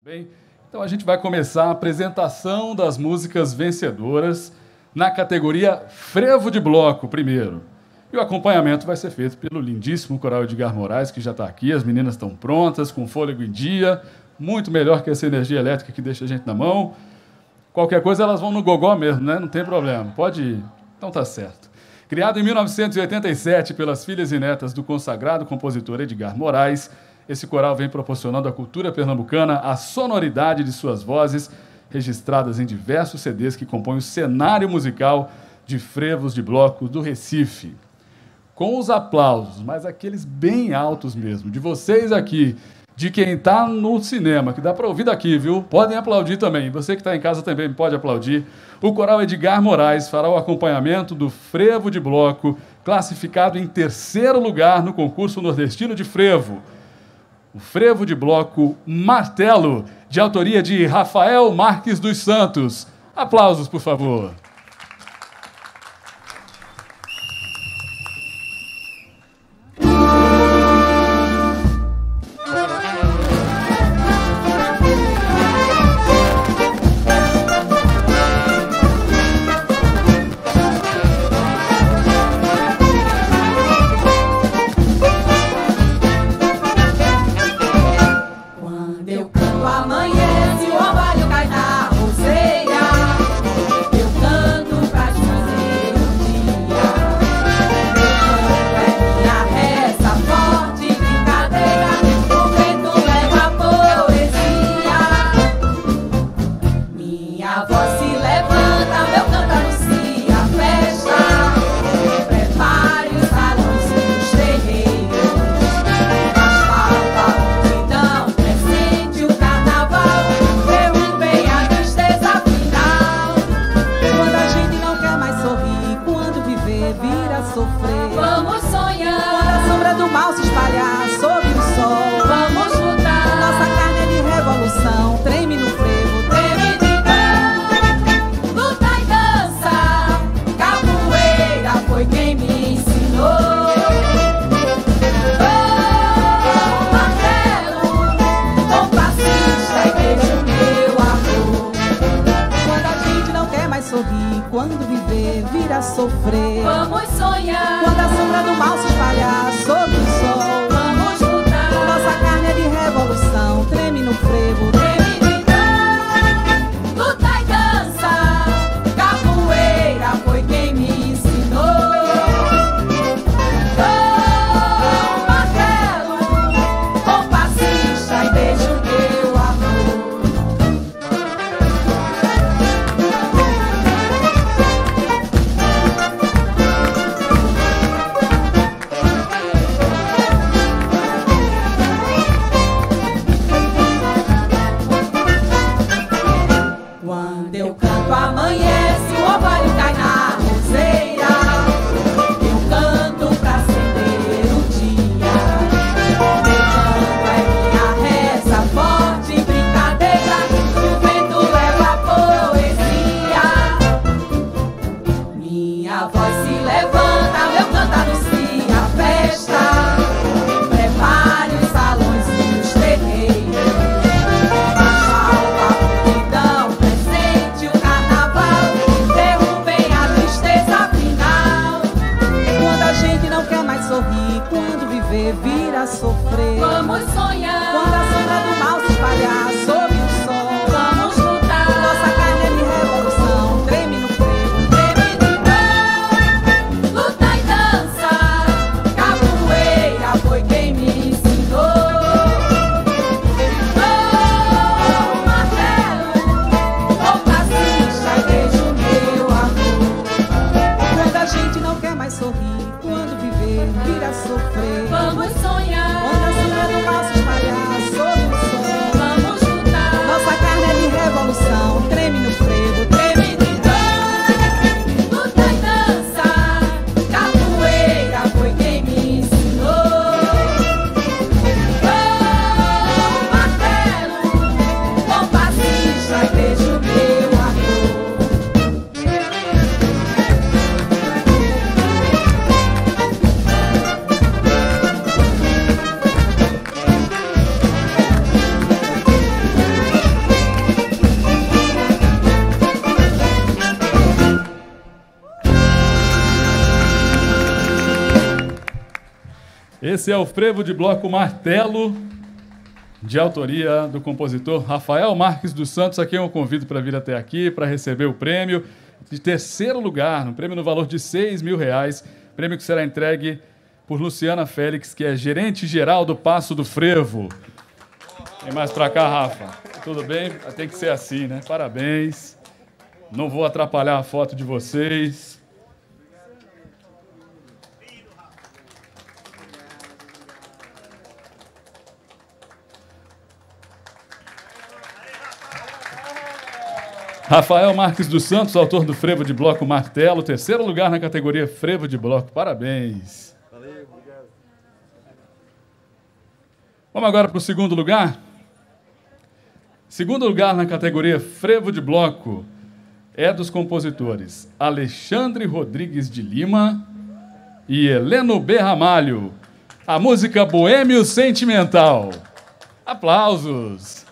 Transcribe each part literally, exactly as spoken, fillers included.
Bem, então a gente vai começar a apresentação das músicas vencedoras na categoria Frevo de Bloco, primeiro. E o acompanhamento vai ser feito pelo lindíssimo coral Edgar Moraes, que já está aqui. As meninas estão prontas, com fôlego em dia, muito melhor que essa energia elétrica que deixa a gente na mão. Qualquer coisa elas vão no gogó mesmo, né? Não tem problema, pode ir. Então tá certo. Criado em mil novecentos e oitenta e sete pelas filhas e netas do consagrado compositor Edgar Moraes, esse coral vem proporcionando à cultura pernambucana a sonoridade de suas vozes, registradas em diversos C Ds que compõem o cenário musical de frevos de bloco do Recife. Com os aplausos, mas aqueles bem altos mesmo, de vocês aqui, de quem está no cinema, que dá para ouvir daqui, viu? Podem aplaudir também. Você que está em casa também pode aplaudir. O coral Edgar Moraes fará o acompanhamento do frevo de bloco, classificado em terceiro lugar no concurso nordestino de frevo. O frevo de bloco Martelo, de autoria de Rafael Marques dos Santos. Aplausos, por favor. Quando viver, vir a sofrer. Vamos sonhar. Quando a sombra do mal se espalhar sobre o sol. Vamos lutar. Nossa carne é de revolução, treme no frevo. Treme de dor. Luta e dança. Capoeira foi quem me ensinou. Oh, martelo, compassista e beijo meu amor. Amanhece, o orvalho cai na roseira. Eu canto pra acender o dia. Meu canto é minha reza, forte brincadeira. E o vento leva a poesia. Minha voz se levanta, meu canto anuncia a festa. Prepare os salões e os terreiros. Quando viver, vir a sofrer. Vamos sonhar. Quando a sombra do mal se espalhar sobre o sol. Vamos lutar. Nossa carne é de revolução, treme no frevo. Treme de dor. Luta e dança. Capoeira foi quem me ensinou. Oh, martelo, compassista e beijo meu amor. Quando a gente não quer mais sorrir, quando viver, vir a sofrer. Vamos sonhar. Quando a sombra do mal se espalhar sobre o sol. Vamos Esse é o frevo de bloco Martelo, de autoria do compositor Rafael Marques dos Santos, a quem eu convido para vir até aqui para receber o prêmio de terceiro lugar, um prêmio no valor de seis mil reais, prêmio que será entregue por Luciana Félix, que é gerente geral do Passo do Frevo. Vem mais para cá, Rafa. Tudo bem? Tem que ser assim, né? Parabéns. Não vou atrapalhar a foto de vocês. Rafael Marques dos Santos, autor do frevo de bloco Martelo, terceiro lugar na categoria frevo de bloco. Parabéns. Valeu, obrigado. Vamos agora para o segundo lugar. Segundo lugar na categoria frevo de bloco é dos compositores Alexandre Rodrigues de Lima e Heleno B. Ramalho. A música Boêmio Sentimental. Aplausos.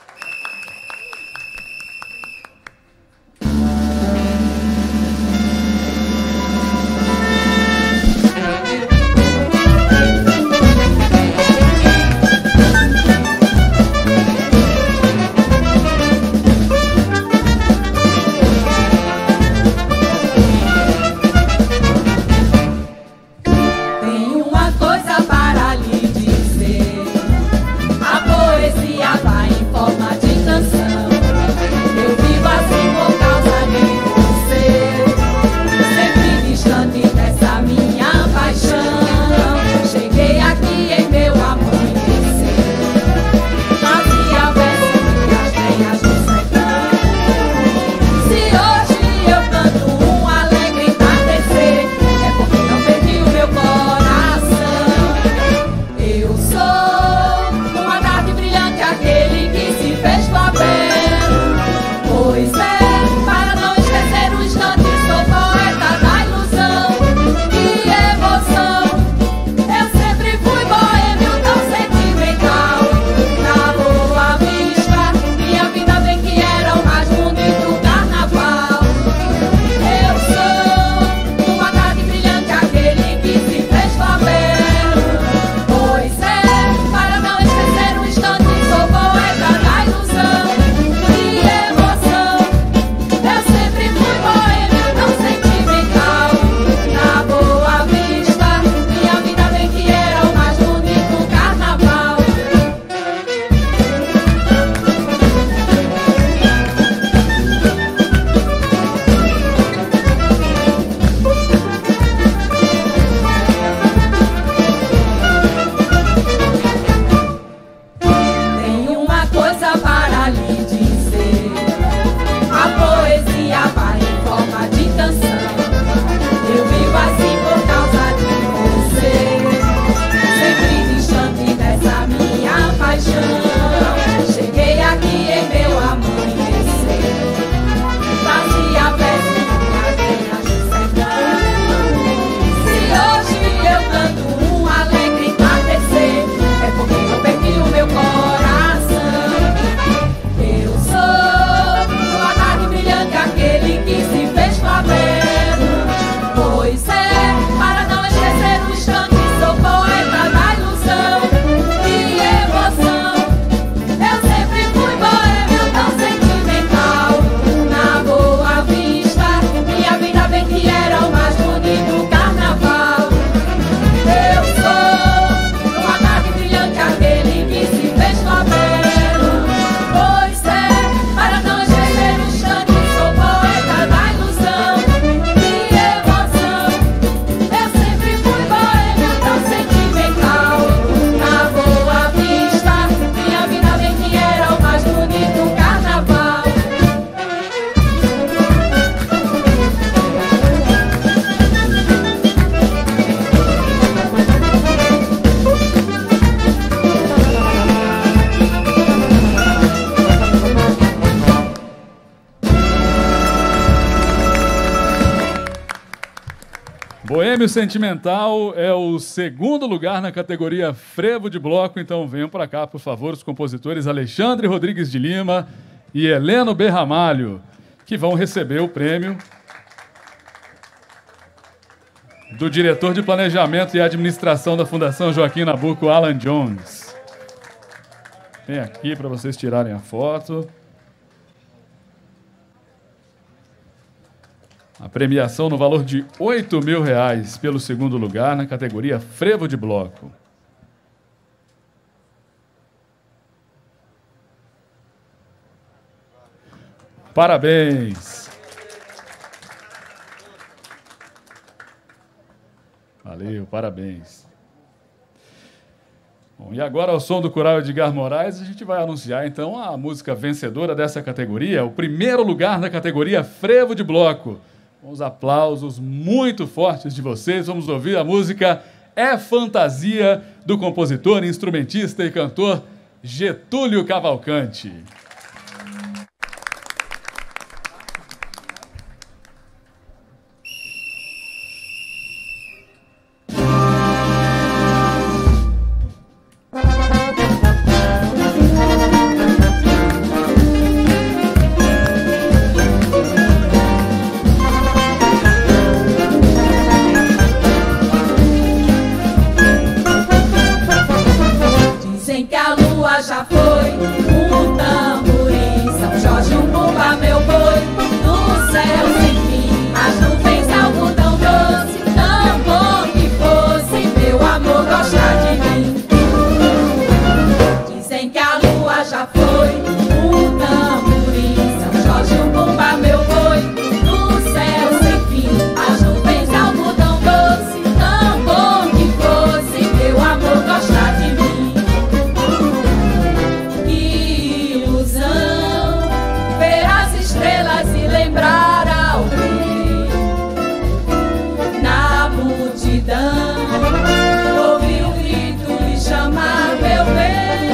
Boêmio Sentimental é o segundo lugar na categoria frevo de bloco, então venham para cá, por favor, os compositores Alexandre Rodrigues de Lima e Heleno B. Ramalho, que vão receber o prêmio do diretor de Planejamento e Administração da Fundação Joaquim Nabuco, Alan Jones. Vem aqui para vocês tirarem a foto. A premiação no valor de oito mil reais pelo segundo lugar na categoria Frevo de Bloco. Parabéns! Valeu, parabéns. Bom, e agora, ao som do coral Edgar Moraes, a gente vai anunciar, então, a música vencedora dessa categoria, o primeiro lugar na categoria Frevo de Bloco. Com os aplausos muito fortes de vocês, vamos ouvir a música É Fantasia, do compositor, instrumentista e cantor Getúlio Cavalcante. Já foi um tamborim, São Jorge, um bumba, meu boi, no céu sem fim, as nuvens, algodão doce, tão bom que fosse meu amor gostar de mim. Dizem que a lua já foi um tamborim, São Jorge, um bumba, meu boi, no céu sem fim, as nuvens, algodão doce, tão bom que fosse meu amor gostar de mim. Ouvi um grito lhe chamar, meu bem.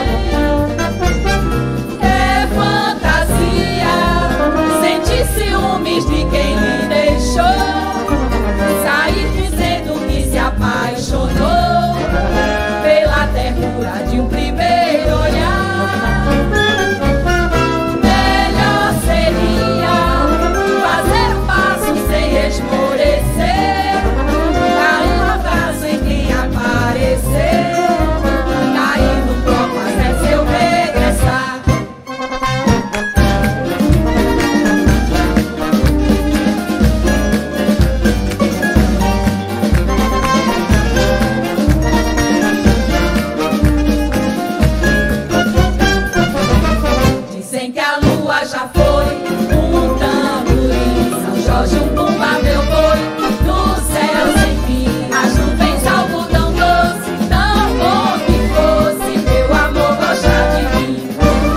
É fantasia, senti ciúmes de quem lhe deixou, sair dizendo que se apaixonou pela ternura de um primeiro olhar. Melhor seria fazer um passo sem esmorecer, cair no copo até seu regressar. Dizem que a lua já foi um tamborim, São Jorge, um bumba, meu boi, no céu sem fim, as nuvens, algodão doce, tão bom que fosse meu amor gostar de mim.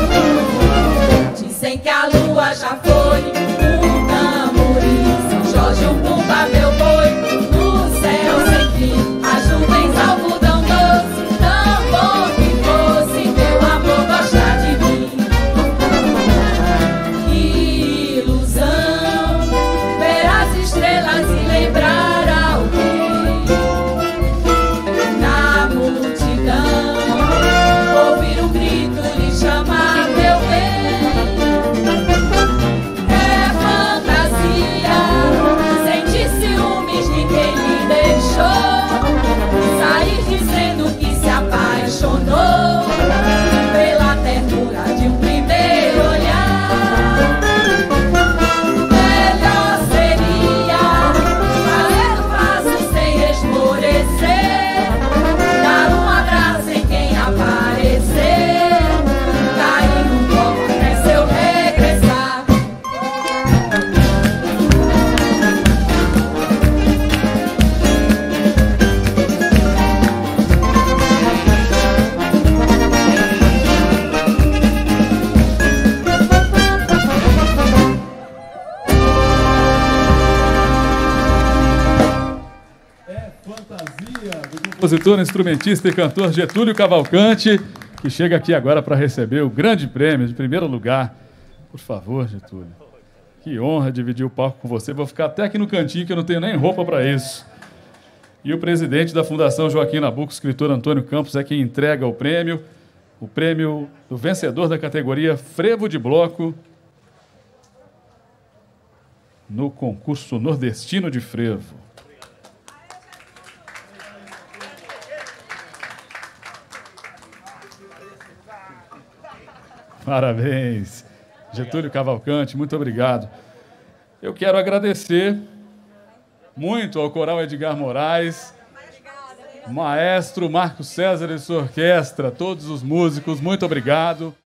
Dizem que a lua já foi um tamborim, São Jorge, um bumba, meu boi, no céu sem fim, as nuvens, algodão doce, tão bom que fosse meu amor gostar de mim. Que ilusão ver as estrelas e lembrar alguém na multidão, ouvir um grito lhe chamar, meu bem. É fantasia, sentir ciúmes de quem lhe deixou, sair dizendo que se apaixonou pela ternura de um primeiro olhar. Melhor seria fazer um passo sem esmorecer, dar um abraço em quem aparecer, cair num copo até seu regressar. Compositor, instrumentista e cantor Getúlio Cavalcante, que chega aqui agora para receber o grande prêmio de primeiro lugar. Por favor, Getúlio. Que honra dividir o palco com você. Vou ficar até aqui no cantinho, que eu não tenho nem roupa para isso. E o presidente da Fundação Joaquim Nabuco, escritor Antônio Campos, é quem entrega o prêmio, o prêmio do vencedor da categoria Frevo de Bloco no concurso nordestino de frevo. Parabéns. Getúlio Cavalcante, muito obrigado. Eu quero agradecer muito ao Coral Edgar Moraes, maestro Marcos César e sua orquestra, todos os músicos, muito obrigado.